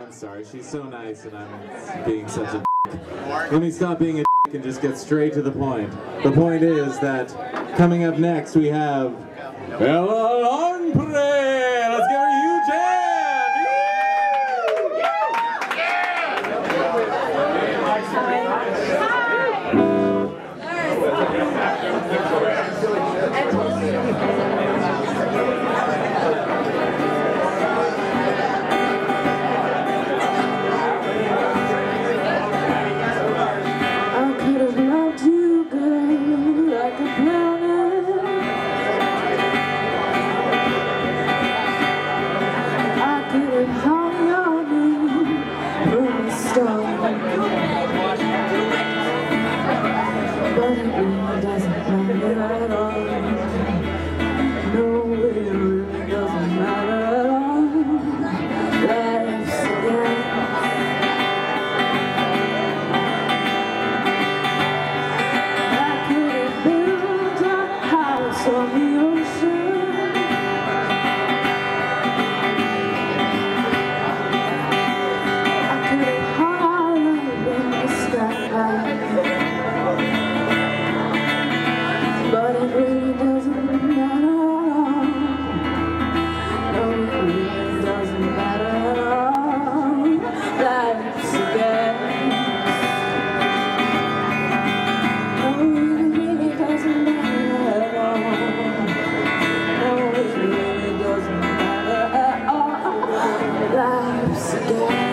I'm sorry, she's so nice and I'm being such a dick. Let me stop being a dick and just get straight to the point. The point is that coming up next we have Ella Longpre! Let's give her a huge hand! Life's a game.